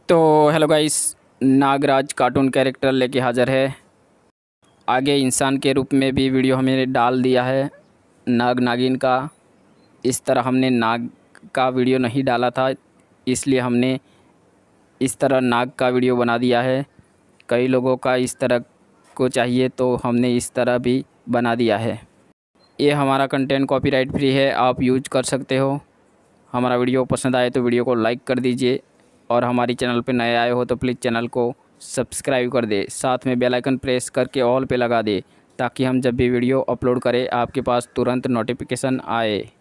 तो hello guys, Nagraj cartoon character लेके हाज़िर है। आगे इंसान के रूप में भी वीडियो हमने डाल दिया है नाग नागिन का। इस तरह हमने नाग का वीडियो नहीं डाला था, इसलिए हमने इस तरह नाग का वीडियो बना दिया है। कई लोगों का इस तरह को चाहिए तो हमने इस तरह भी बना दिया है। ये हमारा कंटेंट कॉपीराइट फ्री है, आप यूज कर सकते हो। हमारा वीडियो पसंद आए तो वीडियो को लाइक कर दीजिए और हमारी चैनल पे नए आए हो तो प्लीज़ चैनल को सब्सक्राइब कर दे। साथ में बेल आइकन प्रेस करके ऑल पे लगा दे ताकि हम जब भी वीडियो अपलोड करें आपके पास तुरंत नोटिफिकेशन आए।